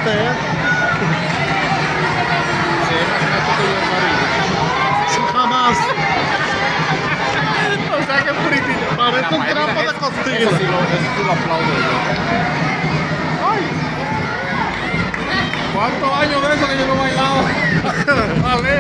este, ¿eh? Sí, más macho que yo, amarillo. Sí, jamás. O sea, que puritito. Parece un trapo de Eso costilla. sí lo aplaudo yo. Ay. ¿Cuántos años de eso que yo no he bailado? Vale.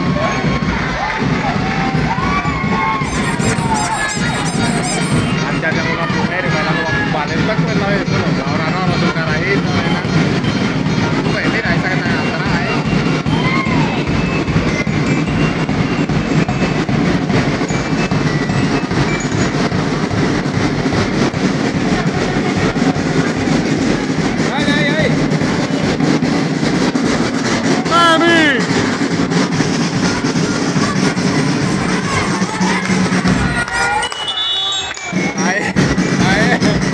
Antes había una mujer bailando vale. ¿Te acuerdas de eso? No, ahora no, no son carajitos, ¿verdad? Pues mira, esa que está atrás ahí. ¡Ay, ay, ay! ¡Mami! ¡Ay! ¡Ay!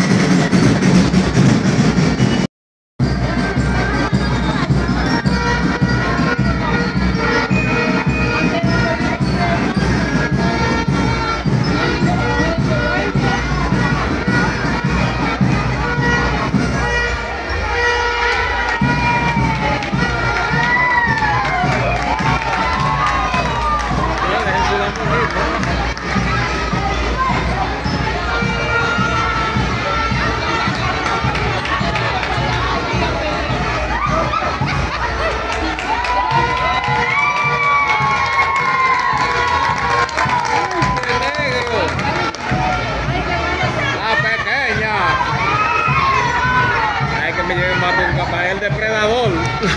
El depredador.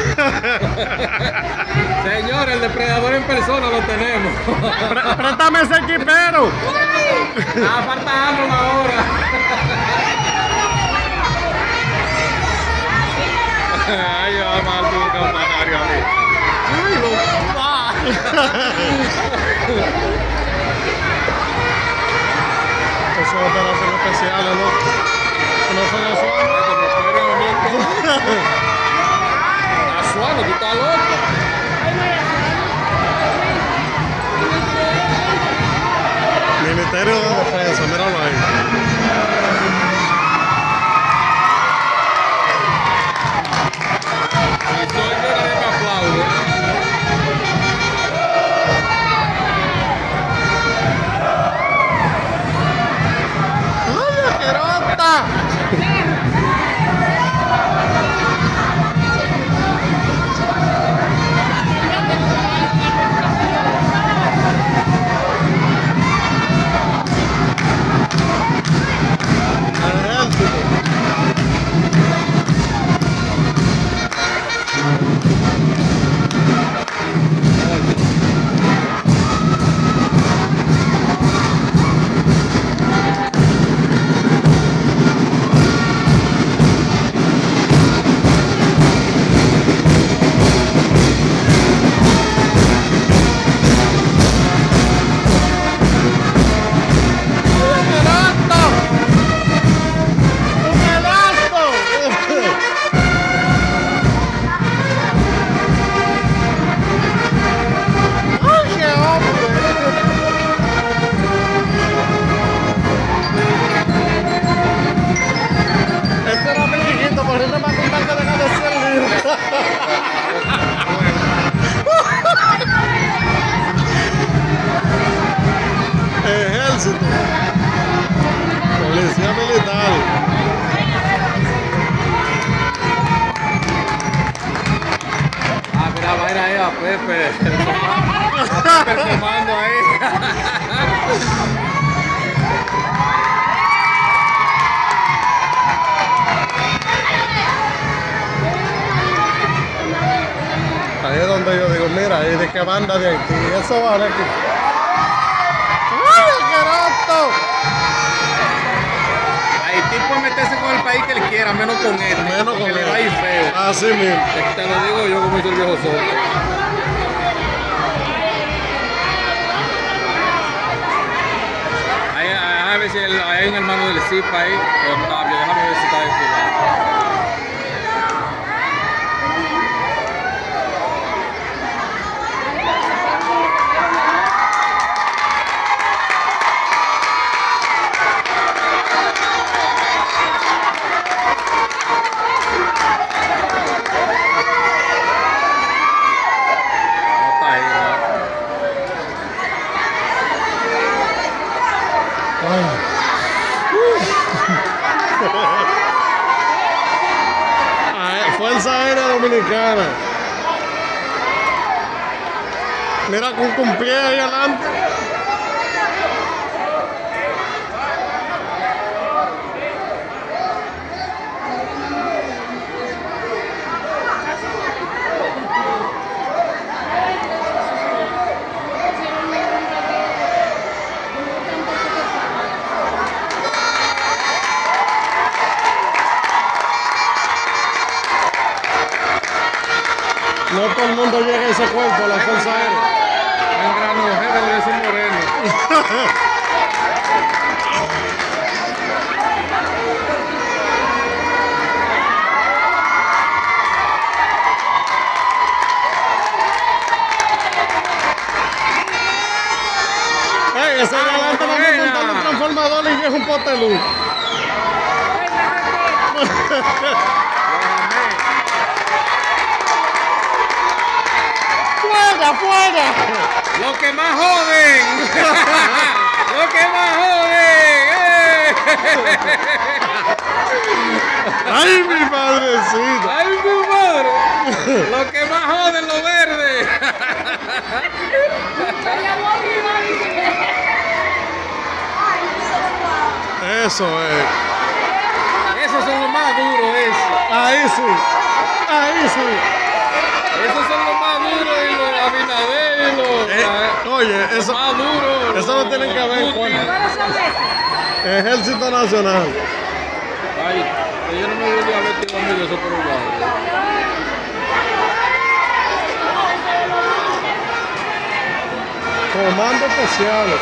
Señor, el depredador en persona lo tenemos. ¡Préstame ese equipero! Falta Arnold ahora. Ay, yo mal tu campanario a mí. Ay, lo va. Eso es operación especial, ¿no? No son los suaves. Suave, tú estás loco. Ministerio de Defensa, míralo ahí. Y soy yo la de me aplaude. ¡Ay, asquerosa! Ejército, policía militar. Mira, va a ir ahí a Pepe. A Pepe tomando ahí. Ahí es donde yo digo, mira, ¿y de qué banda de Haití? Eso vale aquí. ¡Ay, asqueroso! Haití puede meterse con el país que él quiera, menos con él. Menos con que le él. va a ir feo. Así mismo. Te lo digo yo como hizo el viejo Soto. A ver si hay un hermano del CIPA ahí, Octavio, déjame ver si está desfilando. Dominicana. Mira con un pie ahí adelante. No todo el mundo llega a ese cuerpo, la Fuerza Aérea. Un gran mujer, debe ser moreno. Ey, ese de adelante va a montar un transformador y es un pote de luz. ¡Fuera, fuera! Lo que más joden. Lo que más joden. ¡Ay, mi madrecita! ¡Ay, mi madre! Lo que más joden lo verde. Eso es. Esos son los más duros, eso. Ahí sí. Ahí sí. Esos son los más duros y los Abinader y los Oye, eso, más duros. eso no tiene que ver con Ejército Nacional. Ay, yo no me volví a ver que amigo eso por un lado. Comando especiales.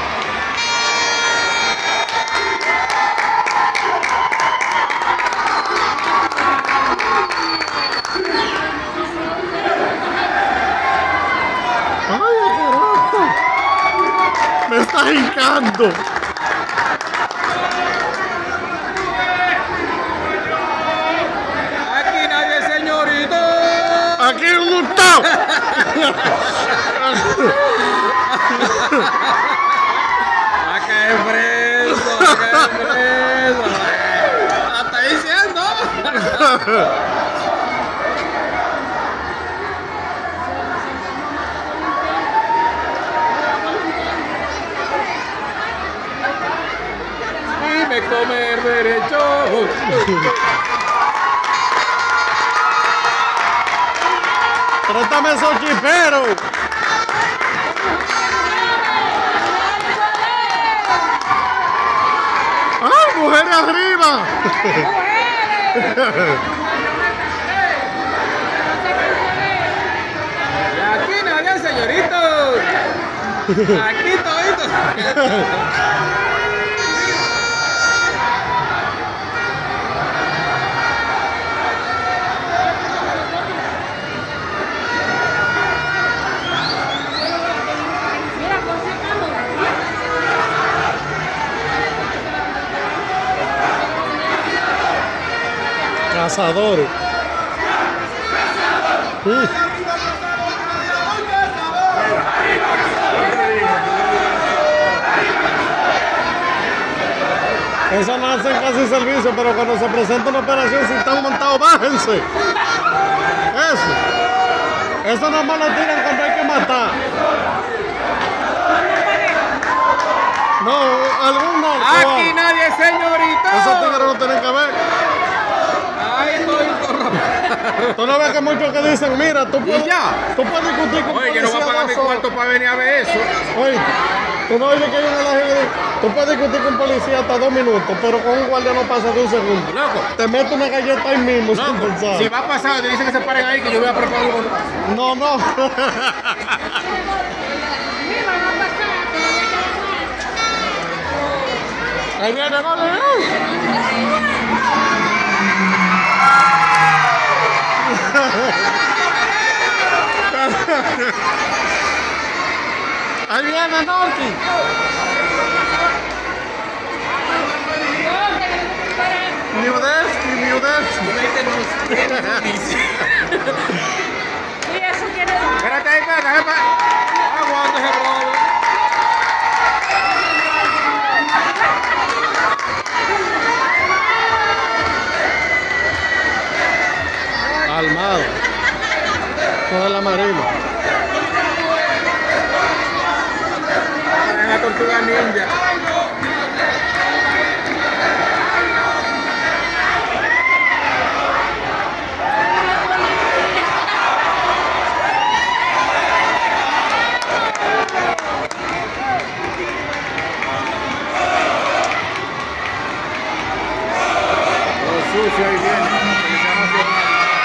¡Ay, carajo! ¡Me estás hincando! Aquí nadie, señorito. ¡Aquí un hurtado! A caer preso, a caer preso. ¿La está diciendo? Dime comer derecho. ¡Trátame esos chiperos! ¡Ay, mujeres arriba! Y aquí nadie, señorito. Aquí todito. Cazadores. Eso no hacen casi servicio, pero cuando se presenta una operación, si están montados, bájense. Eso nomás lo tiran cuando hay que matar. No, algunos. Aquí nadie, señorito. Esos tigres no tienen que ver. Ay, estoy corrupto. Tú no ves que muchos que dicen, mira, tú puedes discutir con Oye, yo no voy a pagar mi cuarto para venir a ver eso. Oye, tú no oyes que hay una ley que dice, tú puedes discutir con un policía hasta 2 minutos, pero con un guardia no pasa de un segundo. Loco. Te meto una galleta ahí mismo sin Loco, pensar. si va a pasar, te dicen que se paren ahí, que yo voy a preparar un... No, no. Ahí viene, dale. Ahí viene, Norky. Miudesky. Espérate ahí, espérate. Aguanta ese brother. Armado. tortuga ninja. Todo sucio ahí viene. Policía Nacional.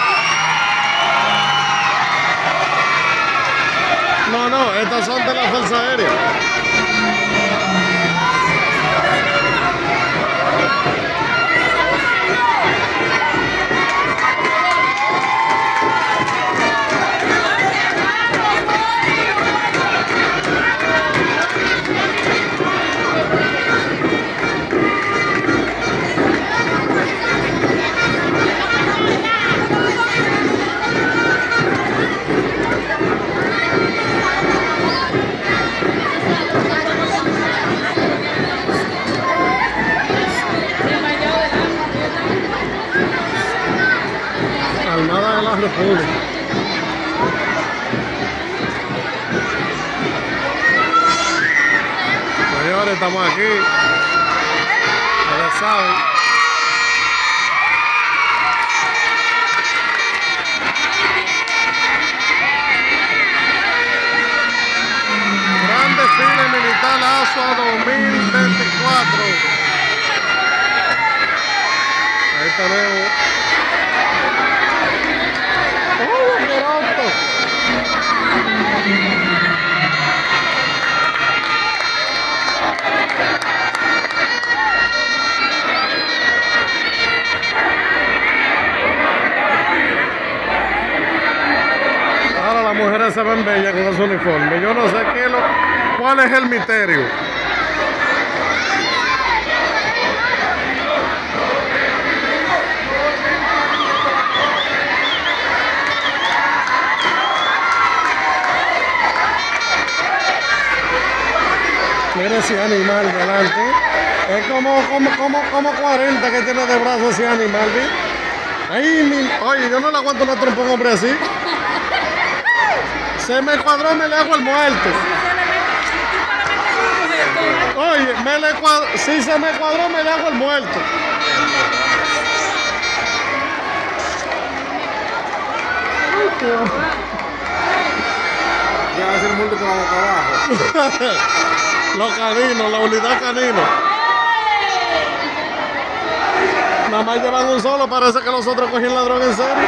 No, no, estas son de la Fuerza Aérea. Armada de la República. Señores, estamos aquí. Ya saben. Gran desfile militar ASUA 2024. Ahí tenemos. ¡Oh, qué alto! Ahora las mujeres se ven bellas con su uniforme. Yo no sé cuál es el misterio. Mira ese animal delante. Es como 40 que tiene de brazo ese animal, ¿ves? Ay, oye, yo no le aguanto una trompa a un hombre así. Se me cuadró, me le hago el muerto. Oye, si se me cuadró, me le hago el muerto. Ya va a ser el mundo con la boca abajo. Los caninos, la unidad canino. Nada más llevan un solo, parece que los otros cogían la droga en serio.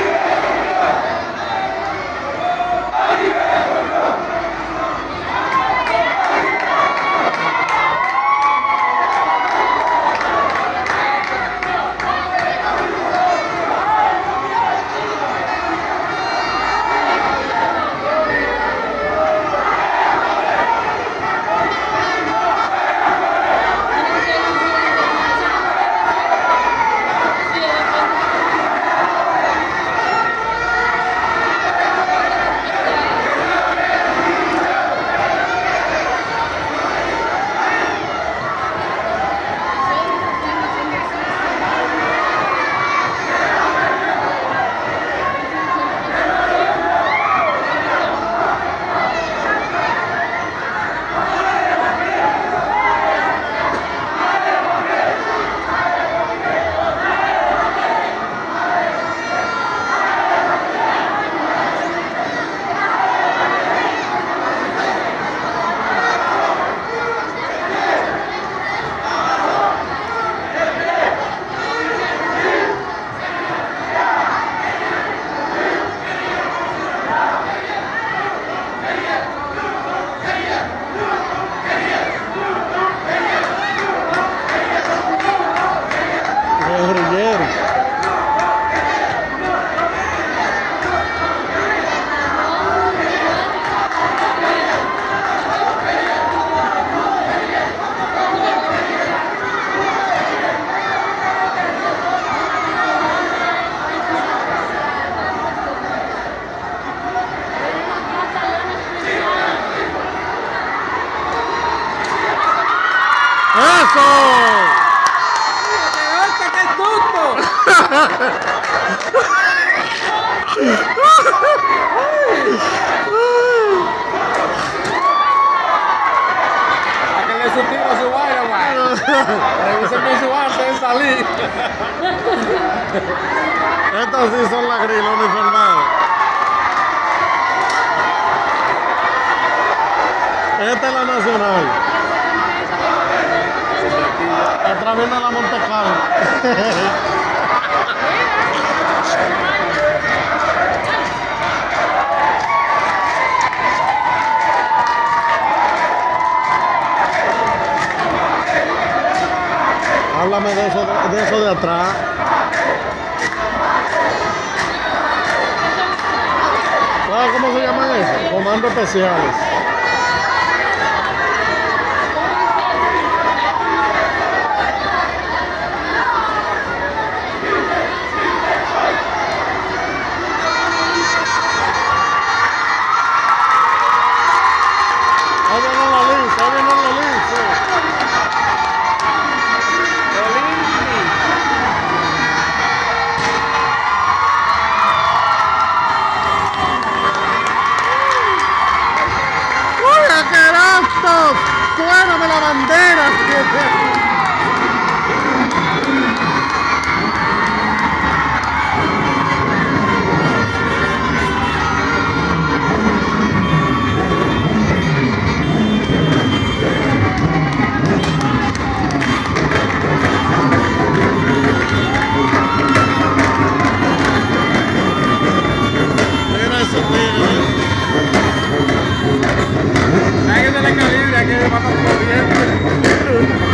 ¡Eso! ¡Qué susto! Sáquenle su Revísenme su antes de salir. Estos sí son la grill uniformada. Esta es la nacional. Atrás viene la Monte Carlo. Háblame de eso de atrás. ¿Sabes cómo se llaman eso? Comandos especiales. Ahí viene la lista, ahí viene la lista. ¡Suéname la bandera! Mira eso, Hay que tener calibre, hay que matar corriente.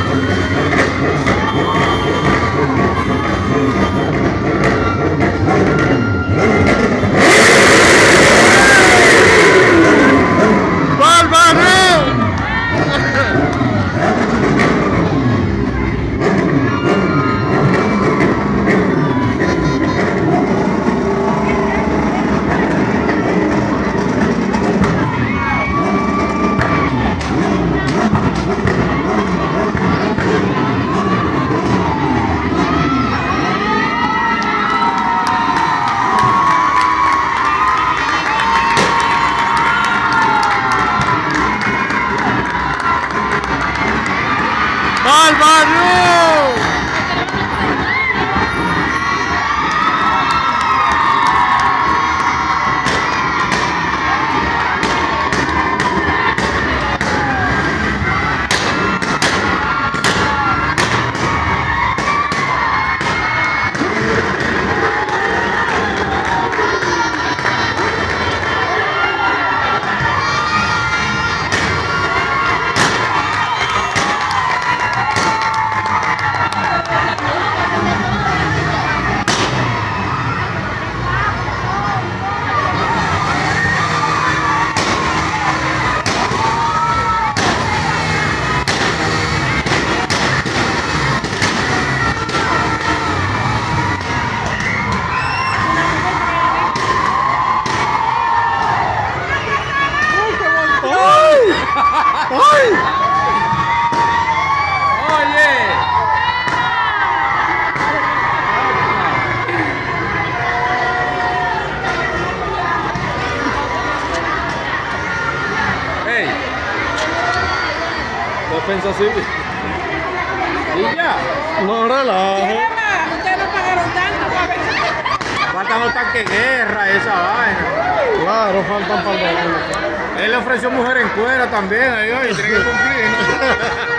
¡Ay! Oye. Hey. Defensa civil. Y ya. No relaje. Ustedes no pagaron tanto para ver. Faltan los tanques de guerra, esa vaina. Claro, faltan para el Él le ofreció mujer en cuera también, ahí, oye, tiene que cumplir, ¿no?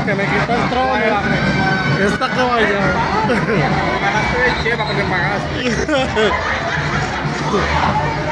que me quitó el trono. Esta caballa. Pagaste de cheva porque pagaste.